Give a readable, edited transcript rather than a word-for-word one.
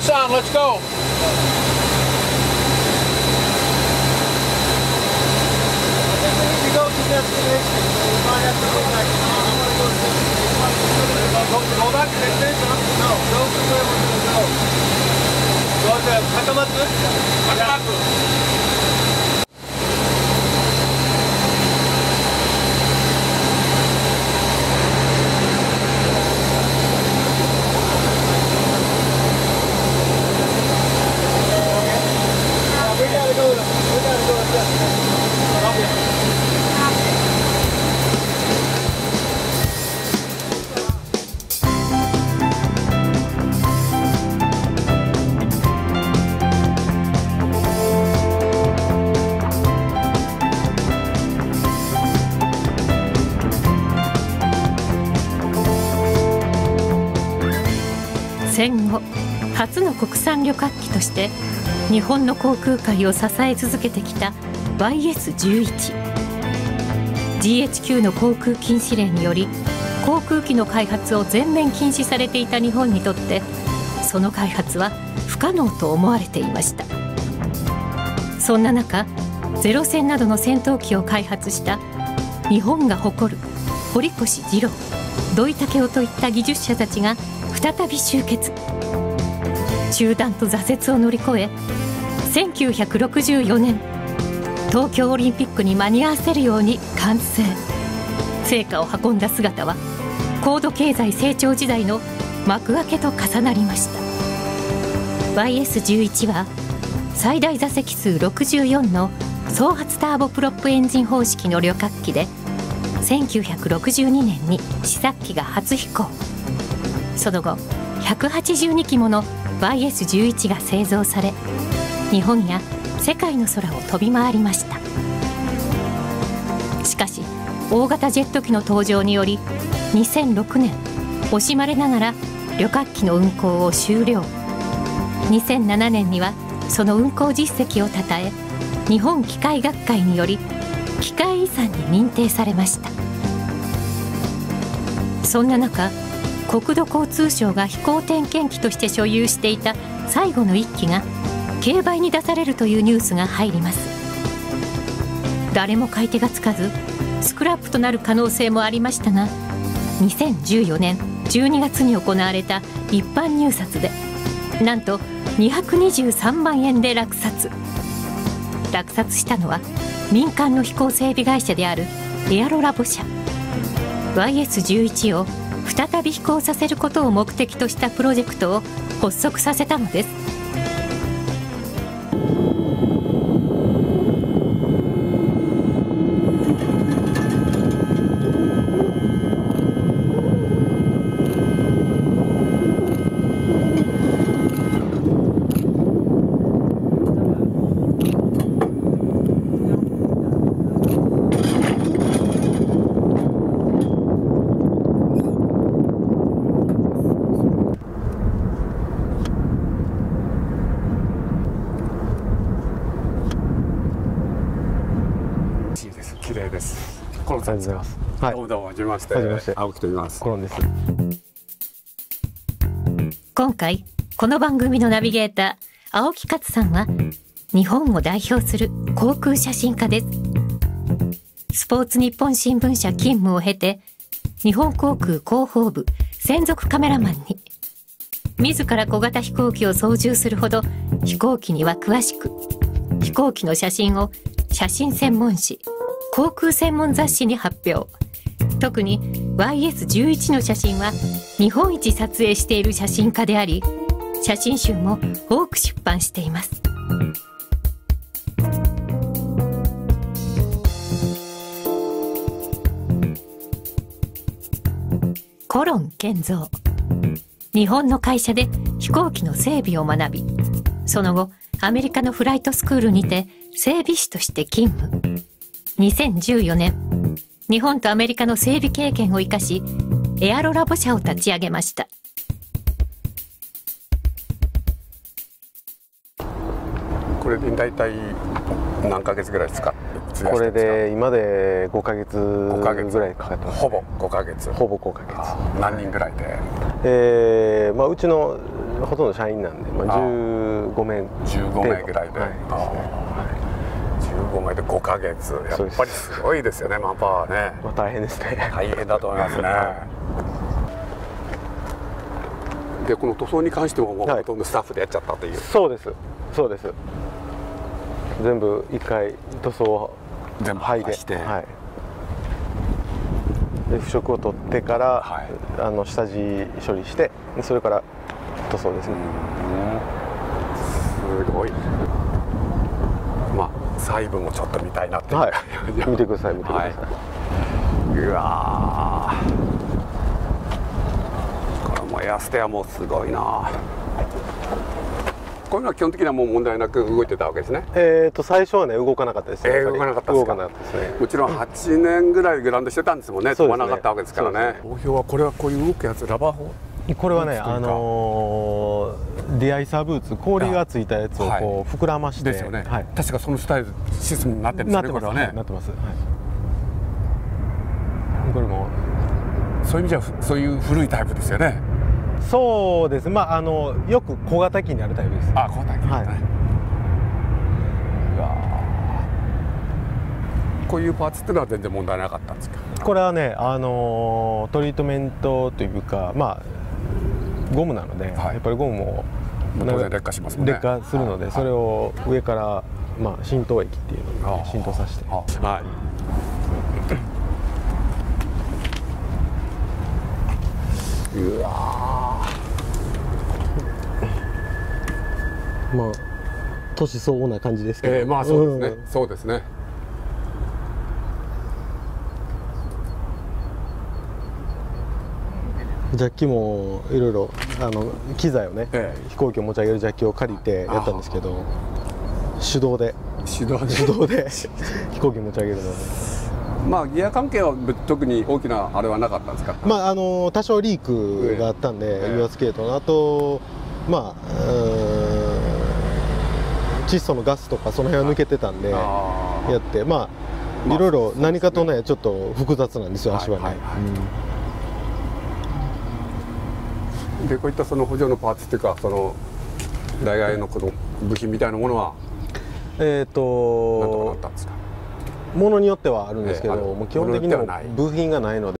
sound, let's go. Go back to the destination? No, go to where we're going to go. Go to Takamatsu? Takamatsu. We gotta go to that. 戦後初の国産旅客機として日本の航空界を支え続けてきた YS-11GHQ の航空禁止令により航空機の開発を全面禁止されていた日本にとってその開発は不可能と思われていました。そんな中ゼロ戦などの戦闘機を開発した日本が誇る堀越二郎、土井武雄といった技術者たちが再び集結。中断と挫折を乗り越え1964年東京オリンピックに間に合わせるように完成。成果を運んだ姿は高度経済成長時代の幕開けと重なりました。 YS-11 は最大座席数64の総発ターボプロップエンジン方式の旅客機で1962年に試作機が初飛行。その後182機もの YS-11 が製造され日本や世界の空を飛び回りました。しかし大型ジェット機の登場により2006年惜しまれながら旅客機の運航を終了。2007年にはその運航実績をたたえ日本機械学会により機械遺産に認定されました。そんな中国土交通省が飛行点検機として所有していた最後の1機が競売に出されるというニュースが入ります。誰も買い手がつかずスクラップとなる可能性もありましたが2014年12月に行われた一般入札でなんと223万円で落札したのは民間の飛行整備会社であるエアロラボ社。 YS-11 を再び飛行させることを目的としたプロジェクトを発足させたのです。 綺麗です。コロンさん、ありがとうございます。はい、どうもはじめまして。青木と言います。 コロンです。 今回この番組のナビゲーター青木勝さんは日本を代表する航空写真家です。スポーツ日本新聞社勤務を経て日本航空広報部専属カメラマンに。自ら小型飛行機を操縦するほど飛行機には詳しく飛行機の写真を写真専門誌航空専門雑誌に発表。特に YS-11 の写真は日本一撮影している写真家であり写真集も多く出版しています。コロン建造。日本の会社で飛行機の整備を学びその後アメリカのフライトスクールにて整備士として勤務。2014年日本とアメリカの整備経験を生かしエアロラボ社を立ち上げました。 これで大体何ヶ月ぐらいですか？ これで今で5ヶ月ぐらいかかってます、ね、 ほぼ5ヶ月。 ほぼ5ヶ月。 何人ぐらいで？ うちのほとんど社員なんで、まあ、15名 15名ぐらいで、15名で5ヶ月、やっぱりすごいですよね、マンパワーね。 まあ大変ですね。 大変だと思いますね。でこの塗装に関してももうほとんどスタッフでやっちゃったという。 そうですそうです。全部一回塗装を全部剥いで、 して、 で腐食を取ってから、下地処理して、それから塗装ですね。 すごい。まあ細部もちょっと見たいなって。 見てください見てください。 うわー、この燃やす手はもうすごいな。こういうのは基本的にはもう問題なく動いてたわけですね。 最初はね動かなかったですね。 動かなかったですか。もちろん8年ぐらいグラウンドしてたんですもんね。飛ばなかったわけですからね。好評はこれはこういう動くやつラバー砲。 これはねディアイサーブーツ、氷がついたやつをこう膨らましてですよね。確かそのスタイルシステムになってるんですね。これはね。なってます。 これもそういう意味じゃそういう古いタイプですよね。 そうです。まあよく小型機にあるタイプです。 あ、小型機。こういうパーツっていうのは全然問題なかったんですか。 これはねトリートメントというか、まあゴムなので、やっぱりゴムも当然劣化しますもんね。 劣化するので、それを上からまあ浸透液っていうのを浸透させて。 うわまあ年相応な感じですけど、 まあそうですね、そうですね。 ジャッキもいろいろ機材をね、飛行機を持ち上げるジャッキを借りてやったんですけど、手動で飛行機持ち上げるので。 まあギア関係は特に大きなあれはなかったんですか。 まあ多少リークがあったんで、US 系統のあとまあ窒素のガスとかその辺は抜けてたんでやって、まあいろいろ何かとねちょっと複雑なんですよ、足はね。 でこういったその補助のパーツっていうか、その代替のこの部品みたいなものはなんとかなったんですか。 ものによってはあるんですけど、もう基本的には部品がないので。